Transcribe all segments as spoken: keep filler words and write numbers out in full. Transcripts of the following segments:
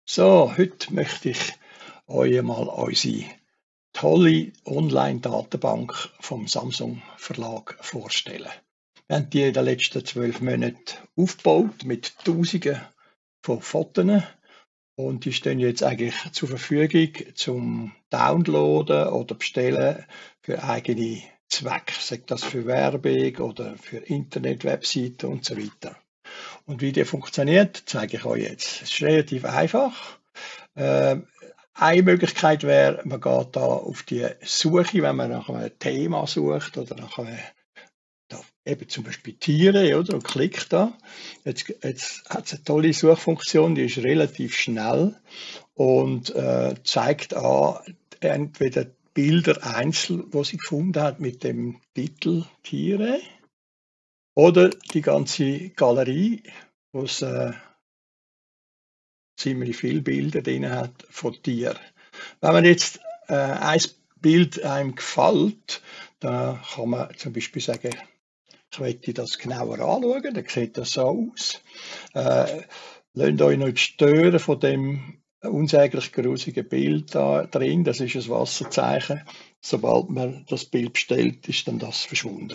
So, heute möchte ich euch mal unsere tolle Online-Datenbank vom Samsung Verlag vorstellen. Wir haben die in den letzten zwölf Monaten aufgebaut mit Tausenden von Fotos und die stehen jetzt eigentlich zur Verfügung zum Downloaden oder Bestellen für eigene Zwecke, sei das für Werbung oder für Internet-Webseiten und so weiter. Und wie die funktioniert, zeige ich euch jetzt. Es ist relativ einfach. Äh, eine Möglichkeit wäre, man geht da auf die Suche, wenn man nach einem Thema sucht oder nach einem, da, eben zum Beispiel Tiere, oder, und klickt da. Jetzt, jetzt hat es eine tolle Suchfunktion, die ist relativ schnell und äh, zeigt an, entweder Bilder einzeln, wo sie gefunden hat mit dem Titel Tiere, oder die ganze Galerie, wo es äh, ziemlich viele Bilder drin hat von Tieren. Wenn man jetzt äh, ein Bild einem gefällt, dann kann man zum Beispiel sagen, ich möchte das genauer anschauen, dann sieht das so aus. Äh, lasst euch nicht stören von dem unsäglich grusigen Bild da drin, das ist ein Wasserzeichen. Sobald man das Bild bestellt, ist dann das verschwunden.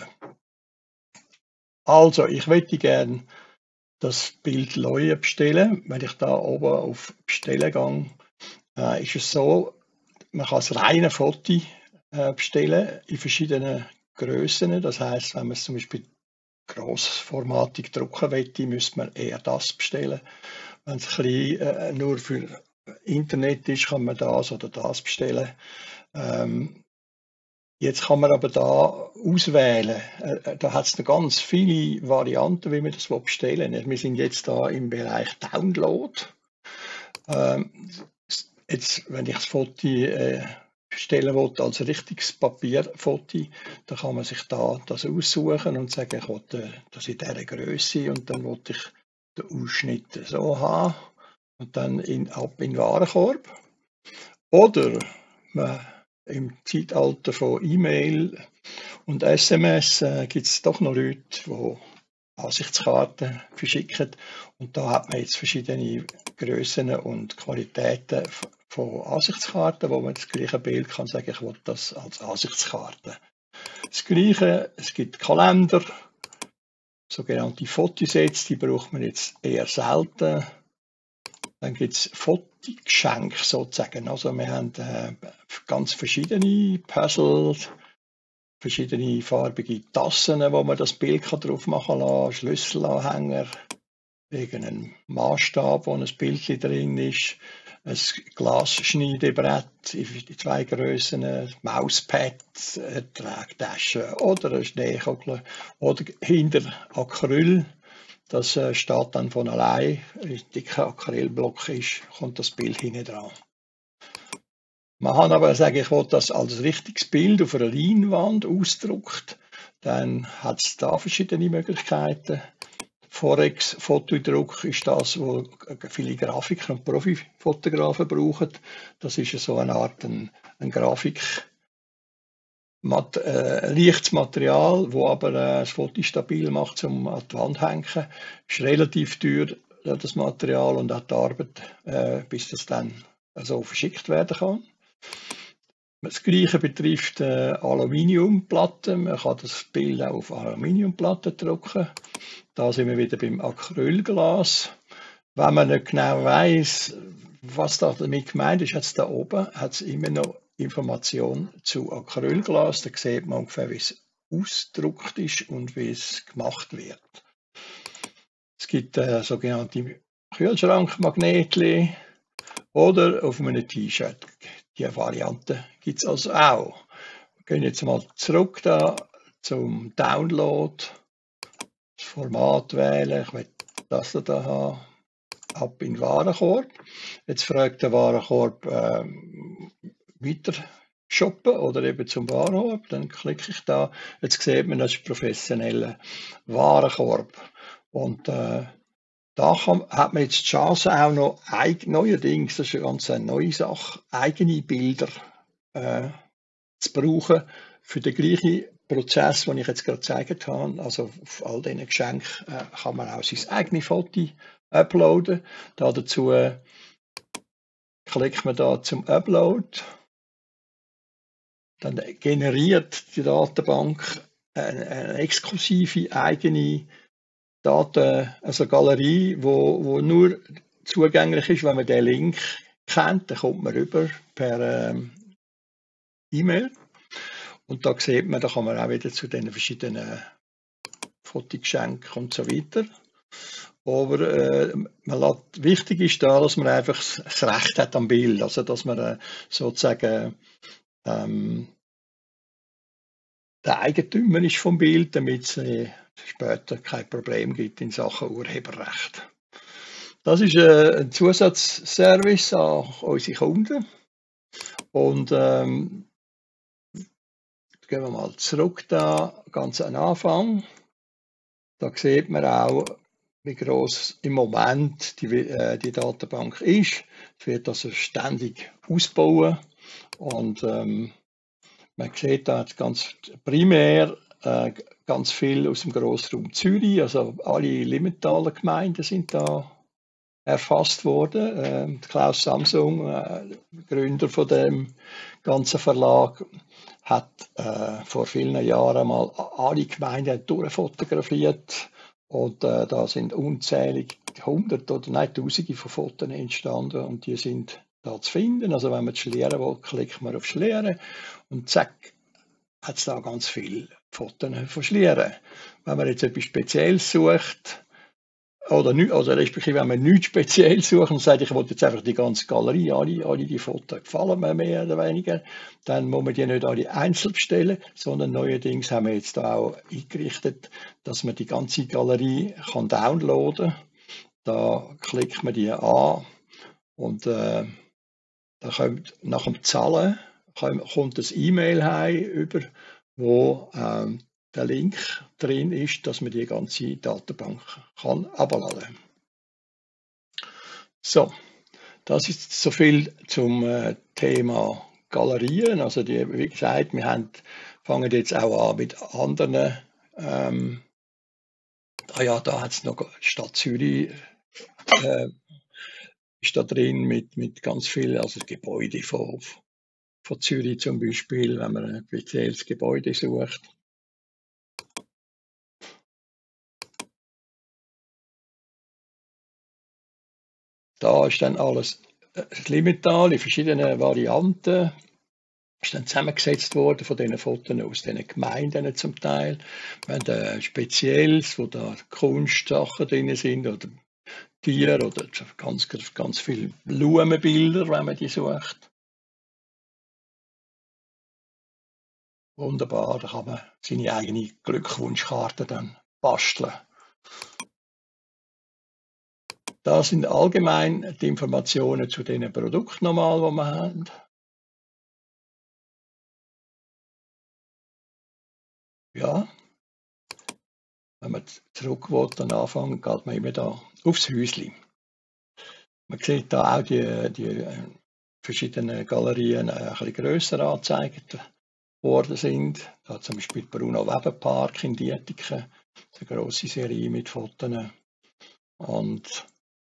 Also, ich möchte gerne das Bild Leue bestellen. Wenn ich da oben auf Bestellen gehe, äh, ist es so, man kann das reine Foto äh, bestellen in verschiedenen Grössen. Das heißt, wenn man es zum Beispiel grossformatig drucken möchte, müsste man eher das bestellen. Wenn es klein, äh, nur für Internet ist, kann man das oder das bestellen. Ähm, Jetzt kann man aber da auswählen. Äh, Da hat es noch ganz viele Varianten, wie man das bestellen will. Wir sind jetzt da im Bereich Download. Ähm, jetzt, wenn ich das Foto äh, bestellen will, als richtiges Papierfoto, dann kann man sich da das aussuchen und sagen, ich will äh, das in dieser Größe und dann will ich den Ausschnitt so haben und dann in, ab in den Warenkorb. Oder man im Zeitalter von E-Mail und S M S äh, gibt es doch noch Leute, die Ansichtskarten verschicken. Und da hat man jetzt verschiedene Grössen und Qualitäten von Ansichtskarten, wo man das gleiche Bild kann sagen, ich will das als Ansichtskarte. Das Gleiche, es gibt Kalender, sogenannte Fotosets, die braucht man jetzt eher selten. Dann gibt es Fotogeschenke sozusagen. Also wir haben äh, ganz verschiedene Puzzles, verschiedene farbige Tassen, wo man das Bild drauf machen kann, Schlüsselanhänger, irgendeinen Maßstab, wo ein Bild drin ist, ein Glasschneidebrett in zwei Grössen, ein Mauspad, eine Tragtasche oder eine Schneekugel oder hinter Acryl. Das äh, steht dann von allein, ein dicker Acrylblock ist, kommt das Bild hinten dran. Man kann aber sagen, ich will das als richtiges Bild auf einer Leinwand ausgedruckt. Dann hat es da verschiedene Möglichkeiten. Forex-Fotodruck ist das, was viele Grafiker und Profifotografen brauchen. Das ist so eine Art ein, ein Grafik. Mat äh, leichtes Material, das aber äh, das Foto stabil macht, um an die Wand zu hängen. Ist relativ teuer, das Material, und auch die Arbeit, äh, bis das dann so verschickt werden kann. Das Gleiche betrifft äh, Aluminiumplatten. Man kann das Bild auch auf Aluminiumplatten drucken. Da sind wir wieder beim Acrylglas. Wenn man nicht genau weiss, was da damit gemeint ist, hat es da oben hat's immer noch Informationen zu Acrylglas. Da sieht man ungefähr, wie es ausgedruckt ist und wie es gemacht wird. Es gibt äh, sogenannte Kühlschrankmagnetchen oder auf einem T-Shirt. Die Variante gibt es also auch. Wir gehen jetzt mal zurück da zum Download. Das Format wählen. Ich will das da haben. Ab in den Warenkorb. Jetzt fragt der Warenkorb äh, weiter shoppen oder eben zum Warenkorb. Dann klicke ich da. Jetzt sieht man, das ist professioneller Warenkorb. Und äh, da kann, hat man jetzt die Chance, auch noch eig, neuerdings, das ist eine ganz neue Sache, eigene Bilder äh, zu brauchen für den gleichen Prozess, den ich jetzt gerade gezeigt habe. Also auf all diesen Geschenken äh, kann man auch sein eigenes Foto uploaden. Da dazu klickt man da zum Upload. Dann generiert die Datenbank eine, eine exklusive eigene Daten, also Galerie, wo, wo nur zugänglich ist, wenn man den Link kennt. Dann kommt man rüber per ähm, E-Mail. Und da sieht man, da kann man auch wieder zu den verschiedenen Fotogeschenken und so weiter. Aber äh, man lässt, wichtig ist da, dass man einfach das Recht hat am Bild, also dass man äh, sozusagen ähm, der Eigentümer ist vom Bild, damit es äh, später kein Problem gibt in Sachen Urheberrecht. Das ist äh, ein Zusatzservice an unsere Kunden. Und ähm, gehen wir mal zurück da, ganz am Anfang. Da sieht man auch, wie groß im Moment die, äh, die Datenbank ist. Es wird also ständig ausbauen. Und ähm, man sieht da ganz primär äh, ganz viel aus dem Grossraum Zürich. Also alle Limentaler Gemeinden sind da erfasst worden. Äh, Klaus Samsung, äh, Gründer von dem ganzen Verlag, hat äh, vor vielen Jahren mal alle Gemeinden durchfotografiert und äh, da sind unzählige hunderte oder nein, tausende von Fotos entstanden und die sind da zu finden. Also wenn man Schlieren will, klickt man auf Schlieren und zack, hat es da ganz viele Fotos von Schlieren. Wenn man jetzt etwas Spezielles sucht, oder, nicht, oder respektive wenn man nichts speziell sucht und sagt, ich will jetzt einfach die ganze Galerie, alle, alle die Fotos gefallen mir mehr oder weniger, dann muss man die nicht alle einzeln bestellen, sondern neuerdings haben wir jetzt da auch eingerichtet, dass man die ganze Galerie kann downloaden kann. Da klickt man die an und äh, da kommt, nach dem Zahlen kommt das E-Mail heim über, wo ähm, der Link drin ist, dass man die ganze Datenbank kann abladen kann. So, das ist so viel zum äh, Thema Galerien. Also die, wie gesagt, wir haben, fangen jetzt auch an mit anderen. Ähm, ah ja, da hat es noch Stadt Zürich äh, ist da drin mit, mit ganz vielen, also Gebäude von, von Zürich zum Beispiel, wenn man ein spezielles Gebäude sucht. Da ist dann alles das Limmental in verschiedenen Varianten. Ist dann zusammengesetzt worden von diesen Fotos aus diesen Gemeinden zum Teil. Wir haben ein Spezielles, wo da Kunstsachen drin sind oder Tiere oder ganz, ganz viele Blumenbilder, wenn man die sucht. Wunderbar, da kann man seine eigene Glückwunschkarte dann basteln. Da sind allgemein die Informationen zu den Produkten nochmal, die wir haben. Ja, wenn man zurück will, dann anfangen, geht man immer da aufs Häuschen. Man sieht da auch die, die verschiedenen Galerien ein bisschen grösser angezeigt worden sind. Da zum Beispiel Bruno Weber Park in Dietiken, eine grosse Serie mit Fotos. Und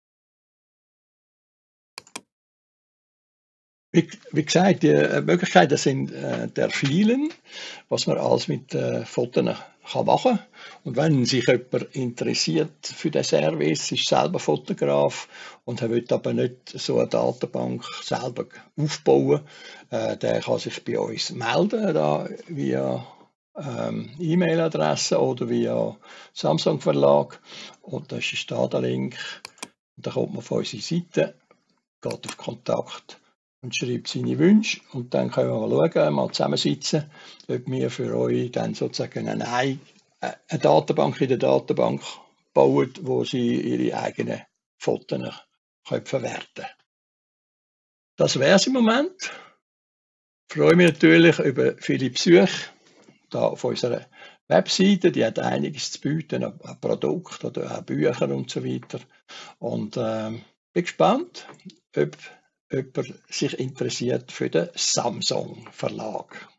Wie, wie gesagt, die Möglichkeiten sind äh, der vielen, was man alles mit äh, Fotos kann machen. Und wenn sich jemand interessiert für den Service, ist selber Fotograf und er will aber nicht so eine Datenbank selber aufbauen, äh, der kann sich bei uns melden, da via ähm, E-Mail-Adresse oder via Samsung Verlag. Und da ist da der Link. Und dann kommt man auf unsere Seite, geht auf Kontakt und schreibt seine Wünsche und dann können wir mal schauen, mal zusammensitzen, ob wir für euch dann sozusagen eine, eine Datenbank in der Datenbank bauen, wo sie ihre eigenen Fotos können verwerten können. Das wäre es im Moment. Ich freue mich natürlich über viele Besuche da auf unserer Webseite. Die hat einiges zu bieten, an Produkten oder auch Bücher und so weiter. Und äh, bin gespannt, ob jemand sich interessiert für den Samsung Verlag.